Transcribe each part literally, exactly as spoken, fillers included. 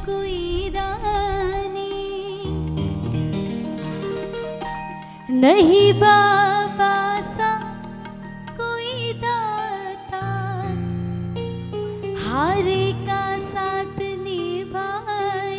कोई दानी, नहीं बाबा सा कोई दाता, हारे का साथ निभाए,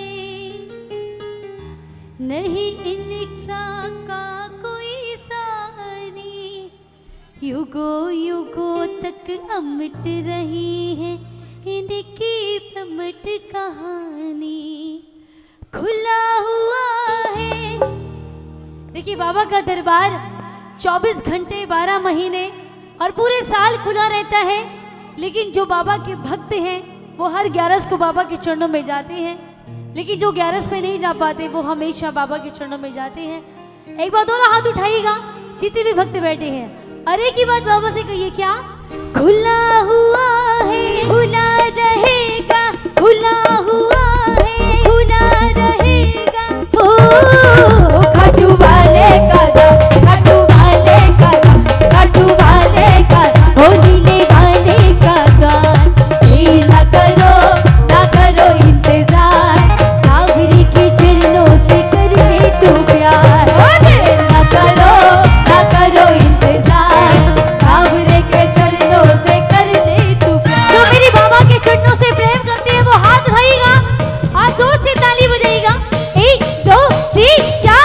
नहीं इनका का कोई सानी, युगों युगों तक अमट रही है इनकी अमट कहानी। खुला हुआ है। देखिए बाबा का दरबार चौबीस घंटे बारह महीने और पूरे साल खुला रहता है, लेकिन जो बाबा के भक्त हैं वो हर ग्यारस को बाबा के चरणों में जाते हैं, लेकिन जो ग्यारस में नहीं जा पाते वो हमेशा बाबा के चरणों में जाते हैं। एक बार दोनों हाथ उठाइएगा, जितने भी भक्त बैठे हैं, अरे की बात बाबा से कहिए क्या? खुला हुआ है, खुला रहेगा, खुला हुआ है, खुला रहेगा। ओ खाटू वाले का दाम, खाटू वाले का दाम, खाटू वाले का दाम, ओ नीले वाले का दाम। ये ना करो ना करो इंतजार, सावरी के चरणों से कर ले तू प्यार। ना करो ना करो इंतजार, सावरे के चरणों से कर ले तू प्यार। जो मेरी बाबा के चरणों से प्रेम करते हैं वो हाथ उठाइएगा, हाथ जोर से ताली बजाइएगा। एक दो तीन चार।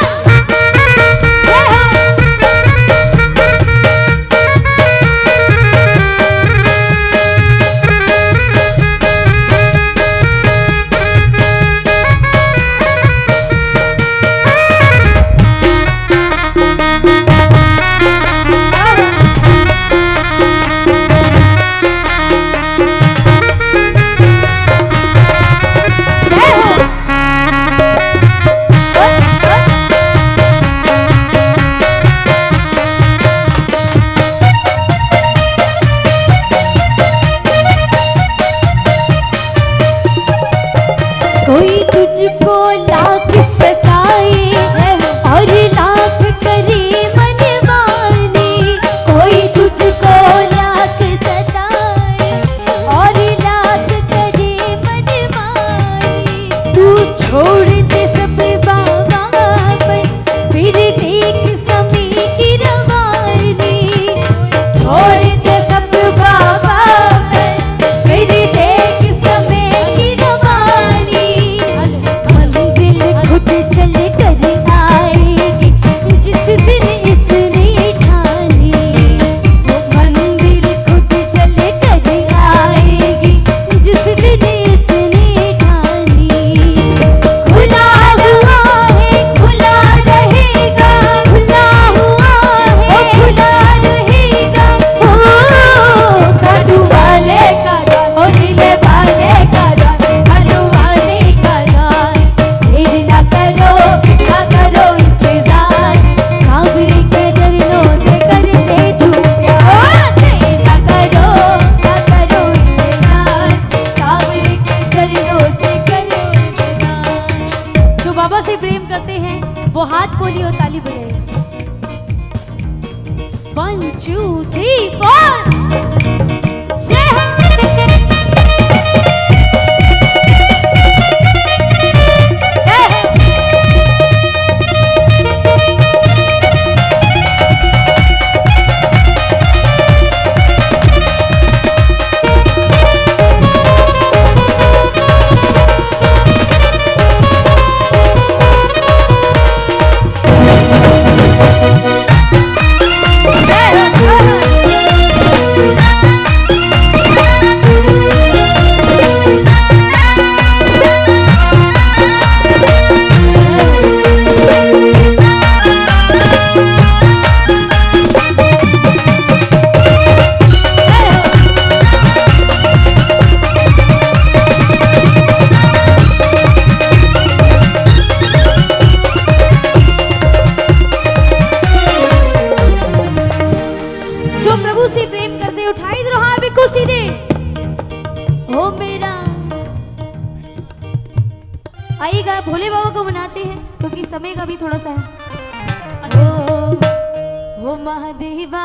कोई तुझको लाख सताए और लाख करे मनमानी, कोई तुझको लाख सताए और लाख करे मनमानी। तू छोड़ दे सब बाबा पर, फिर देख समय की रवानी। छोड़ दे सब बाबा पर, फिर देख समय की रवानी। मंजिल खुद चल कर आएगी जिस दिन इसने ठानी, मंजिल खुद चल कर आएगी जिस दिन इसने ठानी। खुला हुआ है, खुला रहेगा, खुला हुआ है, खुला रहेगा। ओ खाटू वाले का दाम, ओ नीले वाले का दाम, खाटू वाले का दाम। देर ना करो ना करो इंतजार, सावरी के चरणों से कर ले तू प्यार। देर ना करो ना करो इंतजार, सावरी के चरणों से कर ले इंतजार। जो बाबा से प्रेम करते हैं वो हाथ खोलिए और ताली बजाइए। One two three four. जय हो। आइएगा, भोले बाबा को मनाते हैं क्योंकि समय का भी थोड़ा सा है। ओ, ओ Mahadeva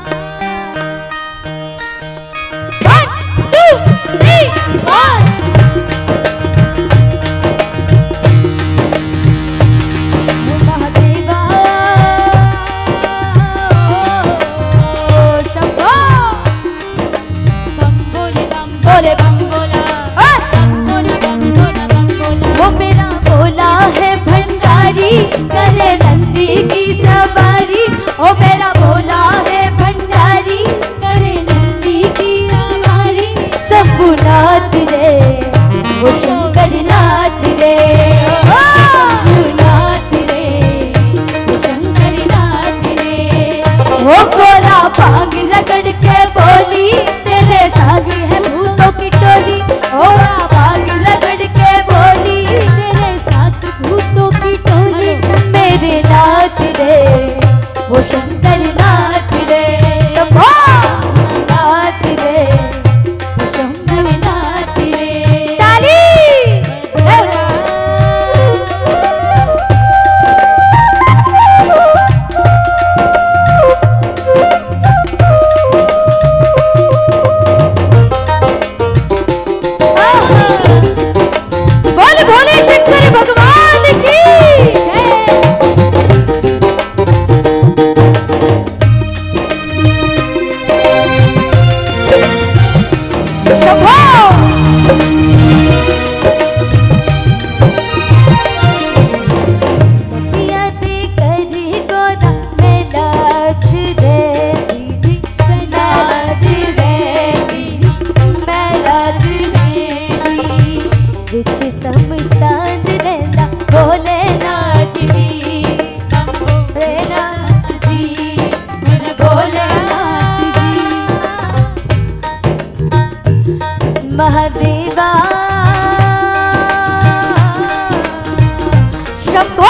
one two three four. घोड़ा भाग रगड़ के बोली तेरे साथ भूतों की टोली मेरे नाथ रे वो शंकर नाथ रे शंभो नाथ रे वो शंभु नाथ रे ताली बोले भोले शंकर भगवान की जय। शंभो याद करी गोदा मैं नाच रे दीदी मैं नाच रे दीदी मैं नाच रे विच समसान रहना भोलेनाथ जी भोलेनाथ जी मेरे भोलेनाथ जी महादेवा शंभो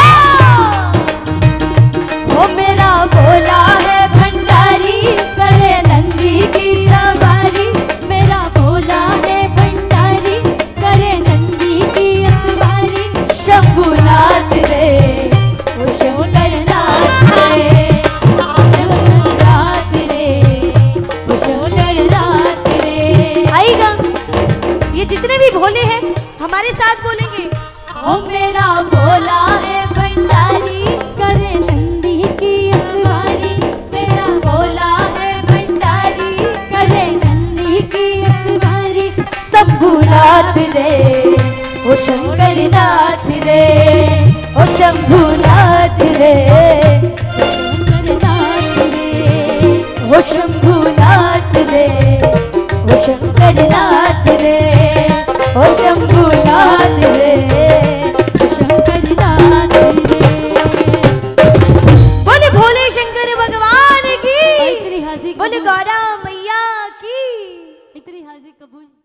वो मेरा भोला है भंडारी करे नंदी की सवारी मेरा भोला है भंडारी करे नंदी की सवारी शंभुनाथ रे वो शंकरनाथ रे शंकरनाथ रे वो शंकरनाथ रे। आएगा ये जितने भी भोले हैं हमारे साथ बोलेंगे ओ मेरा भोला है भंडारी करे नंदी की सवारी मेरा भोला है भंडारी करे नंदी की सवारी शंभुनाथ रे ओ शंकरनाथ रे ओ शंभुनाथ रे ओ शंकरनाथ रे ओ शंभुनाथ रे ओ शंकरनाथ रे ओ शंभुनाथ रे ओ शंकरनाथ रे। बोले भोले शंकर भगवान की, बोले गौरा मैया की। इतनी हाजिर कबूल।